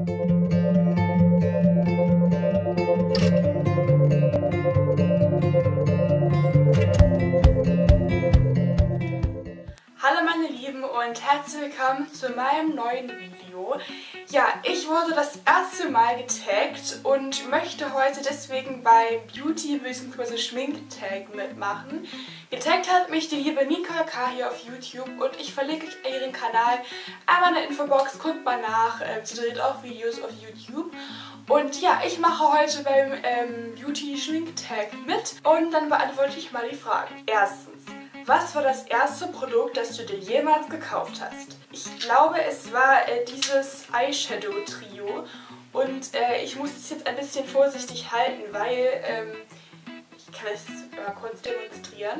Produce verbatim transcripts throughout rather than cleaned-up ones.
Hallo meine Lieben und herzlich willkommen zu meinem neuen Video. Ja, ich wurde das erste Mal getaggt und möchte heute deswegen bei Beauty bzw. Schminktag mitmachen. Getaggt hat mich die liebe Nicole K. hier auf YouTube und ich verlinke ihren Kanal einmal in der Infobox. Guckt mal nach, ähm, sie dreht auch Videos auf YouTube. Und ja, ich mache heute beim ähm, Beauty Schminktag mit und dann beantworte ich mal die Fragen. Erstens. Was war das erste Produkt, das du dir jemals gekauft hast? Ich glaube, es war äh, dieses Eyeshadow-Trio und äh, ich muss es jetzt ein bisschen vorsichtig halten, weil ähm, ich kann es mal kurz demonstrieren.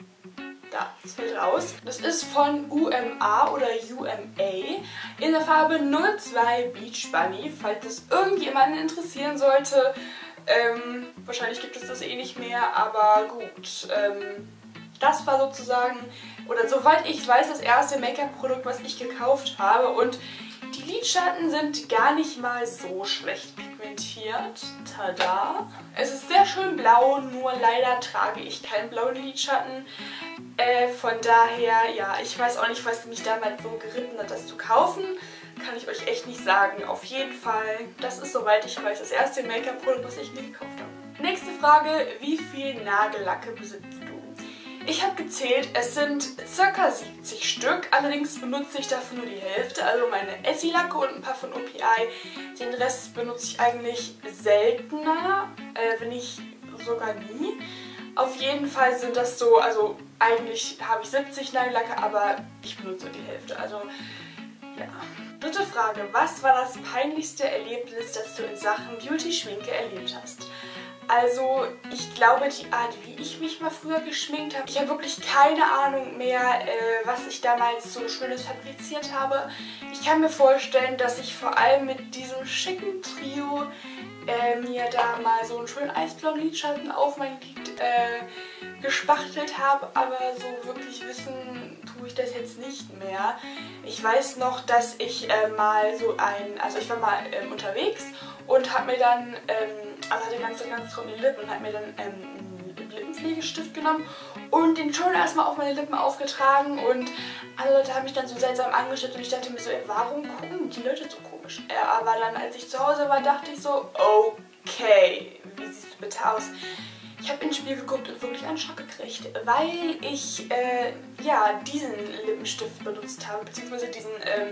Da, es fällt raus. Das ist von U M A oder U M A in der Farbe null zwei Beach Bunny, falls es irgendjemanden interessieren sollte. Ähm, wahrscheinlich gibt es das eh nicht mehr, aber gut. Ähm, Das war sozusagen, oder soweit ich weiß, das erste Make-up-Produkt, was ich gekauft habe. Und die Lidschatten sind gar nicht mal so schlecht pigmentiert. Tada! Es ist sehr schön blau, nur leider trage ich keinen blauen Lidschatten. Äh, von daher, ja, ich weiß auch nicht, was mich damals so geritten hat, das zu kaufen. Kann ich euch echt nicht sagen. Auf jeden Fall, das ist, soweit ich weiß, das erste Make-up-Produkt, was ich mir gekauft habe. Nächste Frage, wie viel Nagellacke besitzt du? Ich habe gezählt, es sind ca. siebzig Stück, allerdings benutze ich davon nur die Hälfte, also meine Essilacke und ein paar von O P I. Den Rest benutze ich eigentlich seltener, äh, wenn nicht sogar nie. Auf jeden Fall sind das so, also eigentlich habe ich siebzig Nagellacke, aber ich benutze nur die Hälfte, also ja. Dritte Frage, was war das peinlichste Erlebnis, das du in Sachen Beauty-Schminke erlebt hast? Also, ich glaube, die Art, wie ich mich mal früher geschminkt habe, ich habe wirklich keine Ahnung mehr, äh, was ich damals so Schönes fabriziert habe. Ich kann mir vorstellen, dass ich vor allem mit diesem schicken Trio äh, mir da mal so einen schönen eisblauen Lidschatten auf mein Lid äh, gespachtelt habe, aber so wirklich wissen tue ich das jetzt nicht mehr. Ich weiß noch, dass ich äh, mal so ein, also ich war mal ähm, unterwegs und habe mir dann, ähm, also hatte ganz, ganz trockene Lippen und habe mir dann ähm, einen Lippenpflegestift genommen und den schon erstmal auf meine Lippen aufgetragen und alle Leute haben mich dann so seltsam angeschaut und ich dachte mir so, ey, warum gucken die Leute so komisch? Äh, aber dann, als ich zu Hause war, dachte ich so, okay, wie siehst du bitte aus? Ich habe ins Spiel geguckt und wirklich einen Schock gekriegt, weil ich äh, ja, diesen Lippenstift benutzt habe, beziehungsweise diesen ähm,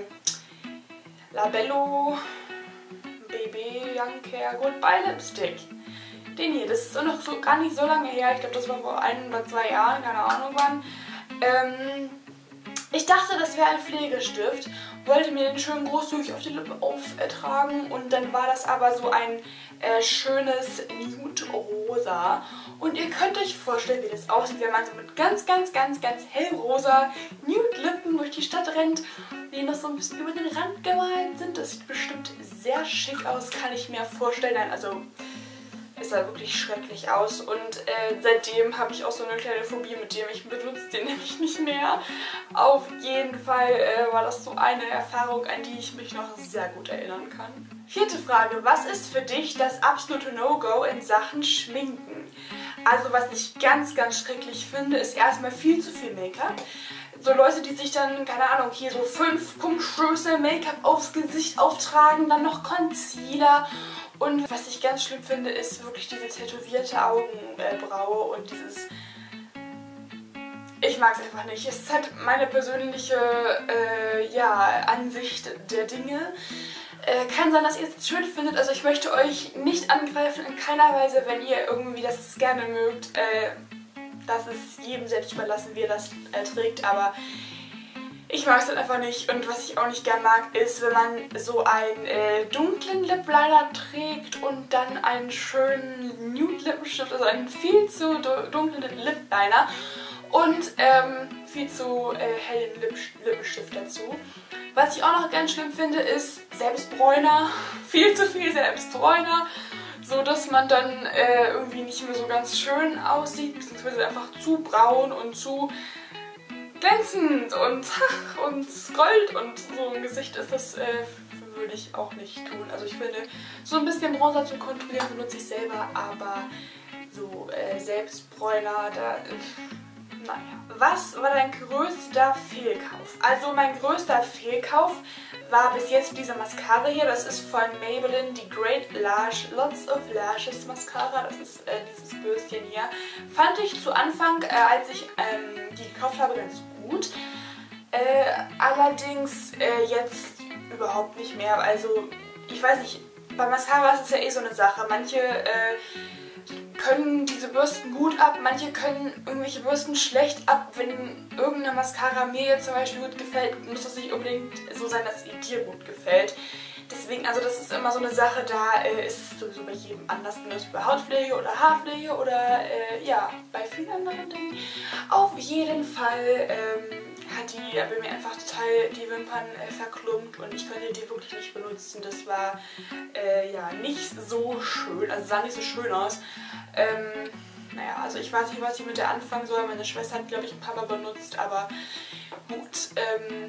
Labello B B Young Care Goodbye Lipstick. Den hier, das ist noch so, gar nicht so lange her, ich glaube das war vor ein oder zwei Jahren, keine Ahnung wann. Ähm, ich dachte, das wäre ein Pflegestift, wollte mir den schön großzügig auf die Lippe auftragen und dann war das aber so ein äh, schönes Nude-Rosa. Und ihr könnt euch vorstellen, wie das aussieht, wenn man so mit ganz, ganz, ganz, ganz hellrosa Nude-Lippen durch die Stadt rennt, die noch so ein bisschen über den Rand gemalt sind. Das sieht bestimmt sehr schick aus, kann ich mir vorstellen. Nein, also es sah wirklich schrecklich aus und äh, seitdem habe ich auch so eine kleine Phobie mit dem. Ich benutze den nämlich nicht mehr. Auf jeden Fall äh, war das so eine Erfahrung, an die ich mich noch sehr gut erinnern kann. Vierte Frage, was ist für dich das absolute No-Go in Sachen Schminken? Also was ich ganz, ganz schrecklich finde, ist erstmal viel zu viel Make-up. So Leute, die sich dann, keine Ahnung, hier so fünf Pumpstöße Make-up aufs Gesicht auftragen, dann noch Concealer. Und was ich ganz schlimm finde, ist wirklich diese tätowierte Augenbraue und dieses... Ich mag es einfach nicht. Es ist halt meine persönliche äh, ja, Ansicht der Dinge. Äh, kann sein, dass ihr es schön findet. Also ich möchte euch nicht angreifen in keiner Weise, wenn ihr irgendwie das gerne mögt. Äh, das ist jedem selbst überlassen, wie er das äh, trägt. Aber ich mag es halt einfach nicht. Und was ich auch nicht gern mag, ist, wenn man so einen äh, dunklen Lip-Liner trägt und dann einen schönen Nude-Lippenstift, also einen viel zu dunklen Lip-Liner und ähm, viel zu äh, hellen Lip Lippenstift dazu. Was ich auch noch ganz schlimm finde, ist Selbstbräuner. Viel zu viel Selbstbräuner. So dass man dann äh, irgendwie nicht mehr so ganz schön aussieht, beziehungsweise einfach zu braun und zu glänzend und, und Gold und so im Gesicht ist das äh, würde ich auch nicht tun. Also ich finde, so ein bisschen Bronzer zum Konturieren benutze ich selber, aber so äh, Selbstbräuner, da... Naja. Was war dein größter Fehlkauf? Also mein größter Fehlkauf war bis jetzt diese Mascara hier. Das ist von Maybelline, die Great Lash Lots of Lashes Mascara. Das ist äh, dieses Bürstchen hier. Fand ich zu Anfang, äh, als ich ähm, die gekauft habe, ganz gut. Äh, allerdings äh, jetzt überhaupt nicht mehr. Also ich weiß nicht, bei Mascara ist es ja eh so eine Sache. Manche... Äh, können diese Bürsten gut ab, manche können irgendwelche Bürsten schlecht ab. Wenn irgendeine Mascara mir jetzt zum Beispiel gut gefällt, muss das nicht unbedingt so sein, dass sie dir gut gefällt. Deswegen, also das ist immer so eine Sache, da äh, ist es sowieso bei jedem anders, genauso bei Hautpflege oder Haarpflege oder äh, ja, bei vielen anderen Dingen. Auf jeden Fall ähm, hat die bei mir einfach total die Wimpern äh, verklumpt und ich konnte die wirklich nicht benutzen. Das war äh, ja nicht so schön, also sah nicht so schön aus. Ähm, naja, also ich weiß nicht, was ich mit der anfangen soll. Meine Schwester hat, glaube ich, ein paar Mal benutzt, aber gut. Ähm,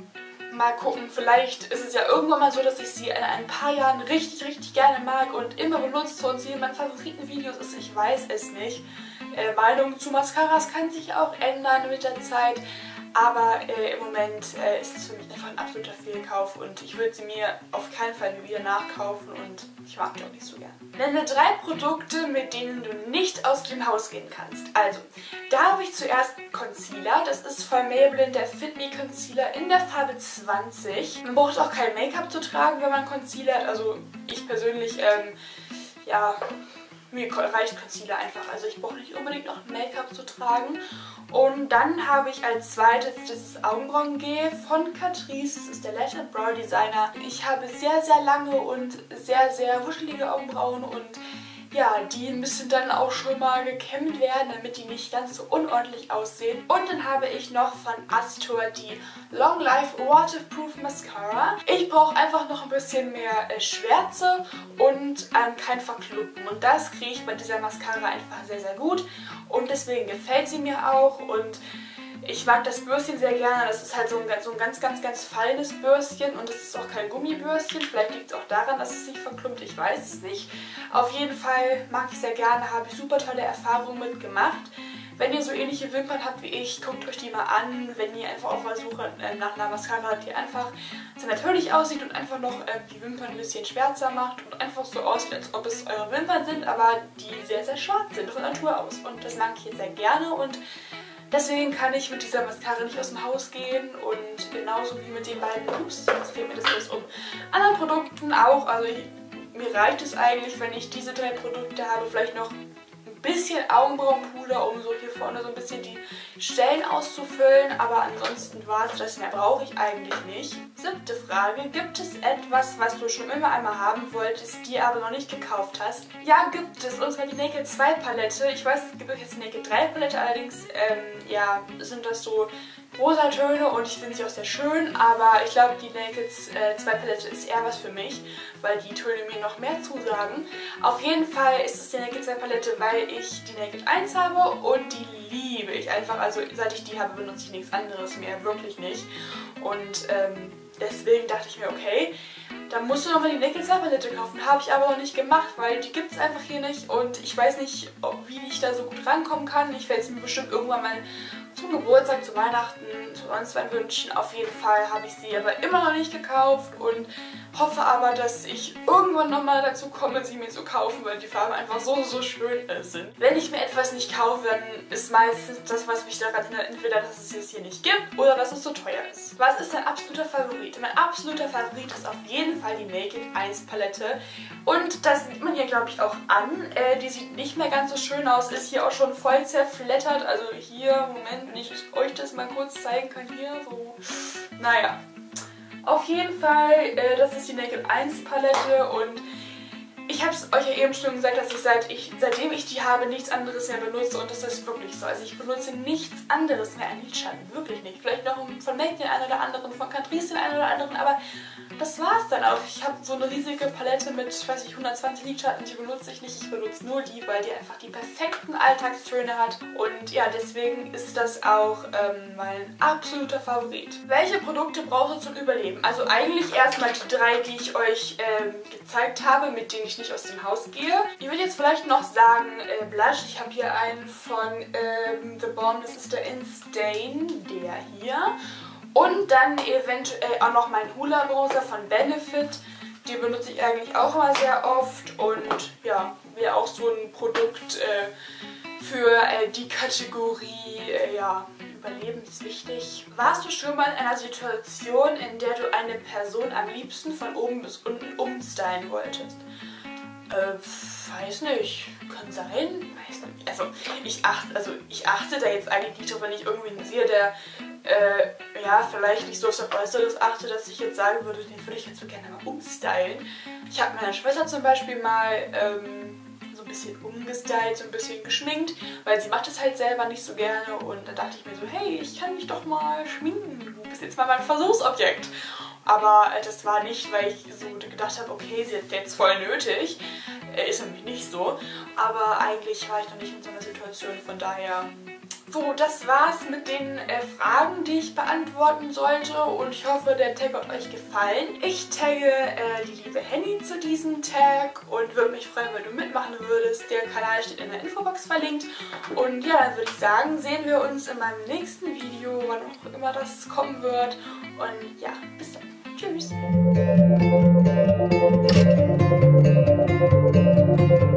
mal gucken, vielleicht ist es ja irgendwann mal so, dass ich sie in ein paar Jahren richtig, richtig gerne mag und immer benutze und sie in meinen Favoritenvideos ist. Ich weiß es nicht. Äh, Meinung zu Mascaras kann sich auch ändern mit der Zeit. Aber äh, im Moment äh, ist es für mich einfach ein absoluter Fehlkauf und ich würde sie mir auf keinen Fall wieder nachkaufen und ich mag die auch nicht so gern. Nenne drei Produkte, mit denen du nicht aus dem Haus gehen kannst. Also, da habe ich zuerst Concealer. Das ist von Maybelline der Fit Me Concealer in der Farbe zwanzig. Man braucht auch kein Make-up zu tragen, wenn man Concealer hat. Also ich persönlich, ähm, ja... Mir reicht Concealer einfach, also ich brauche nicht unbedingt noch Make-up zu tragen. Und dann habe ich als zweites das Augenbrauengel von Catrice, das ist der Lash and Brow Designer. Ich habe sehr, sehr lange und sehr, sehr wuschelige Augenbrauen und ja, die müssen dann auch schon mal gekämmt werden, damit die nicht ganz so unordentlich aussehen. Und dann habe ich noch von Astor die Long Life Waterproof Mascara. Ich brauche einfach noch ein bisschen mehr äh, Schwärze und ähm, kein Verklumpen. Und das kriege ich bei dieser Mascara einfach sehr, sehr gut. Und deswegen gefällt sie mir auch und ich mag das Bürstchen sehr gerne. Das ist halt so ein, so ein ganz, ganz, ganz feines Bürstchen und es ist auch kein Gummibürstchen. Vielleicht liegt es auch daran, dass es sich verklumpt. Ich weiß es nicht. Auf jeden Fall mag ich sehr gerne, habe ich super tolle Erfahrungen mitgemacht. Wenn ihr so ähnliche Wimpern habt wie ich, guckt euch die mal an. Wenn ihr einfach auf der Suche äh, nach einer Mascara habt, die einfach so natürlich aussieht und einfach noch äh, die Wimpern ein bisschen schwärzer macht und einfach so aussieht, als ob es eure Wimpern sind, aber die sehr, sehr schwarz sind von Natur aus. Und das mag ich jetzt sehr gerne und deswegen kann ich mit dieser Mascara nicht aus dem Haus gehen und genauso wie mit den beiden, ups, jetzt fehlt mir das alles um, anderen Produkten auch. Also ich, mir reicht es eigentlich, wenn ich diese drei Produkte habe, vielleicht noch ein bisschen Augenbrauenpuder, um so hier vorne so ein bisschen die Stellen auszufüllen, aber ansonsten war es das, mehr brauche ich eigentlich nicht. Siebte Frage, gibt es etwas, was du schon immer einmal haben wolltest, dir aber noch nicht gekauft hast? Ja, gibt es, und zwar die Naked zwei Palette. Ich weiß, es gibt jetzt die Naked drei Palette, allerdings ähm, ja, sind das so rosa Töne und ich finde sie auch sehr schön, aber ich glaube, die Naked zwei Palette ist eher was für mich, weil die Töne mir noch mehr zusagen. Auf jeden Fall ist es die Naked zwei Palette, weil ich die Naked eins habe und die liebe ich einfach. Also seit ich die habe, benutze ich nichts anderes mehr, wirklich nicht. Und ähm, deswegen dachte ich mir, okay, dann musst du nochmal die Naked zwei Palette kaufen. Habe ich aber noch nicht gemacht, weil die gibt es einfach hier nicht und ich weiß nicht, ob, wie ich da so gut rankommen kann. Ich werde es mir bestimmt irgendwann mal zum Geburtstag, zu Weihnachten, zu sonst wann wünschen. Auf jeden Fall habe ich sie aber immer noch nicht gekauft und hoffe aber, dass ich irgendwann nochmal dazu komme, sie mir zu kaufen, weil die Farben einfach so, so schön sind. Wenn ich mir etwas nicht kaufe, dann ist meistens das, was mich daran hindert, entweder, dass es es hier nicht gibt oder dass es zu teuer ist. Was ist dein absoluter Favorit? Mein absoluter Favorit ist auf jeden Fall die Naked eins Palette und das sieht man hier, glaube ich, auch an. Äh, die sieht nicht mehr ganz so schön aus, ist hier auch schon voll zerflettert. Also hier, Moment, wenn ich euch das mal kurz zeigen kann, hier so, naja. Auf jeden Fall, äh, das ist die Naked eins Palette und Ich habe es euch ja eben schon gesagt, dass ich, seit ich seitdem ich die habe, nichts anderes mehr benutze und das ist wirklich so. Also ich benutze nichts anderes mehr an Lidschatten, wirklich nicht. Vielleicht noch von MAC den einen oder anderen, von Catrice den einen oder anderen, aber das war's dann auch. Ich habe so eine riesige Palette mit, ich weiß nicht, hundertzwanzig Lidschatten, die benutze ich nicht. Ich benutze nur die, weil die einfach die perfekten Alltagstöne hat und ja, deswegen ist das auch ähm, mein absoluter Favorit. Welche Produkte brauchst du zum Überleben? Also eigentlich erstmal die drei, die ich euch ähm, gezeigt habe, mit denen ich nicht aus dem Haus gehe. Ich würde jetzt vielleicht noch sagen äh, Blush. Ich habe hier einen von ähm, The Balm, das ist der Instain, der hier. Und dann eventuell auch noch mein Hoola Bronzer von Benefit. Die benutze ich eigentlich auch immer sehr oft und ja, wäre auch so ein Produkt äh, für äh, die Kategorie, äh, ja, überlebenswichtig. Warst du schon mal in einer Situation, in der du eine Person am liebsten von oben bis unten umstylen wolltest? Äh, weiß nicht. Kann sein. Weiß nicht. Also ich achte, also ich achte da jetzt eigentlich nicht drauf, wenn ich irgendwie sehe, der äh, ja, vielleicht nicht so auf sein Äußeres achte, dass ich jetzt sagen würde, den würde ich jetzt so gerne mal umstylen. Ich habe meiner Schwester zum Beispiel mal ähm, so ein bisschen umgestylt, so ein bisschen geschminkt, weil sie macht es halt selber nicht so gerne und da dachte ich mir so, hey, ich kann mich doch mal schminken, du bist jetzt mal mein Versuchsobjekt. Aber äh, das war nicht, weil ich so gedacht habe, okay, sie hat jetzt voll nötig. Äh, ist nämlich nicht so. Aber eigentlich war ich noch nicht in so einer Situation, von daher... So, das war's mit den äh, Fragen, die ich beantworten sollte und ich hoffe, der Tag hat euch gefallen. Ich tagge äh, die liebe Henny zu diesem Tag und würde mich freuen, wenn du mitmachen würdest. Der Kanal steht in der Infobox verlinkt und ja, dann würde ich sagen, sehen wir uns in meinem nächsten Video, wann auch immer das kommen wird und ja, bis dann. Tschüss!